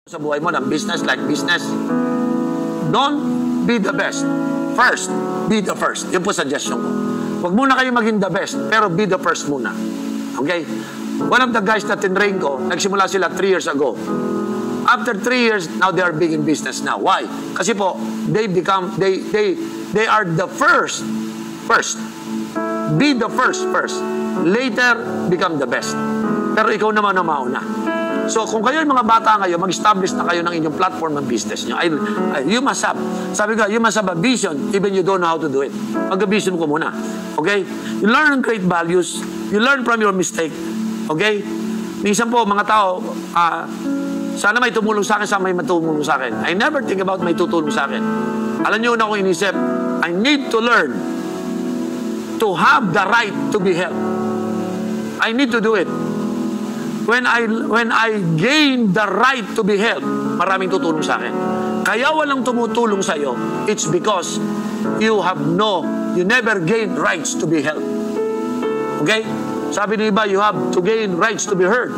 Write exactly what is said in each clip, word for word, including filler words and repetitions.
sa buhay mo ng business like business. Don't be the best. First, be the first. Yun po suggestion ko. Huwag muna kayo maging the best, pero be the first muna. Okay? One of the guys na tinrain ko, nagsimula sila three years ago. After three years, now they are big in business now. Why? Kasi po, they become, they, they, they are the first. First. Be the first first. Later, become the best. Pero ikaw naman ang mauna. So, kung kayo yung mga bata ngayon, mag-establish na kayo ng inyong platform ng business nyo. I, I, you must have, sabi ko, you must have a vision even you don't know how to do it. Mag-vision ko muna. Okay? You learn and create values. You learn from your mistake. Okay? Minsan po, mga tao, uh, sana may tumulong sa akin, sana may matulong sa akin. I never think about may tutulong sa akin. Alam nyo na akong inisip, I need to learn to have the right to be helped. I need to do it. When I when I gain the right to be helped, maraming tutulong sa akin. Kaya walang tumutulong sa iyo, it's because you have no, you never gain rights to be helped. Okay? Sabi ng iba, you have to gain rights to be heard.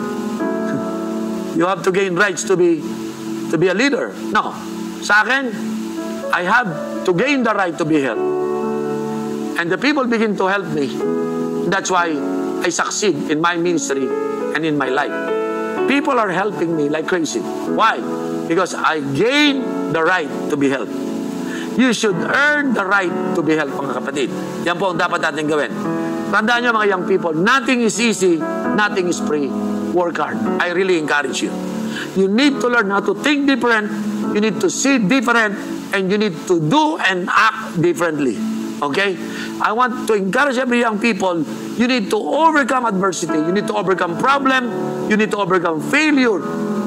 You have to gain rights to be to be a leader. No. Sa akin, I have to gain the right to be helped. And the people begin to help me. That's why I succeed in my ministry and in my life. People are helping me like crazy. Why? Because I gain the right to be helped. You should earn the right to be helped, mga kapatid. Yan po ang dapat natin gawin. Tandaan nyo, mga young people, nothing is easy, nothing is free. Work hard. I really encourage you. You need to learn how to think different, you need to see different, and you need to do and act differently. Okay? I want to encourage every young people, you need to overcome adversity. You need to overcome problem. You need to overcome failure.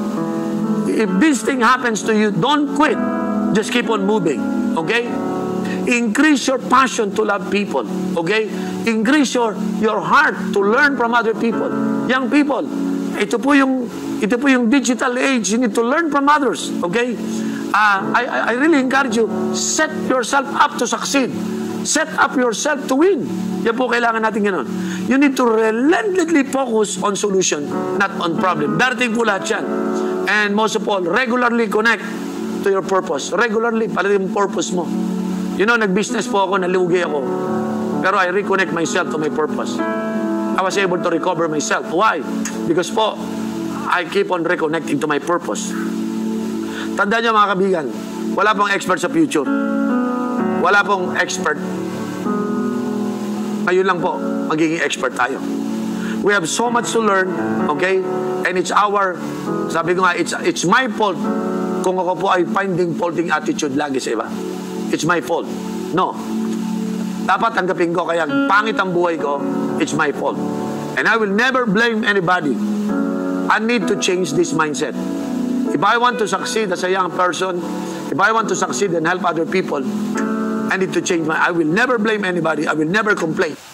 If this thing happens to you, don't quit. Just keep on moving. Okay? Increase your passion to love people. Okay? Increase your, your heart to learn from other people. Young people, ito po yung, ito po yung digital age. You need to learn from others. Okay? Uh, I, I really encourage you, set yourself up to succeed. Set up yourself to win. Yan po kailangan natin gano'n. You need to relentlessly focus on solution, not on problem. Darating po lahat yan. And most of all, regularly connect to your purpose. Regularly, pala yung purpose mo. You know, nag-business po ako, nalugi ako. Pero I reconnect myself to my purpose. I was able to recover myself. Why? Because po, I keep on reconnecting to my purpose. Tandaan niyo, mga kabigan, wala pong expert sa future. Wala pong expert. Ngayon lang po, magiging expert tayo. We have so much to learn, okay? And it's our, sabi ko nga, it's, it's my fault kung ako po ay finding faulting attitude lagi sa iba. It's my fault. No. Dapat tanggapin ko, kaya pangit ang buhay ko, it's my fault. And I will never blame anybody. I need to change this mindset. If I want to succeed as a young person, if I want to succeed and help other people, I need to change my, I will never blame anybody. I will never complain.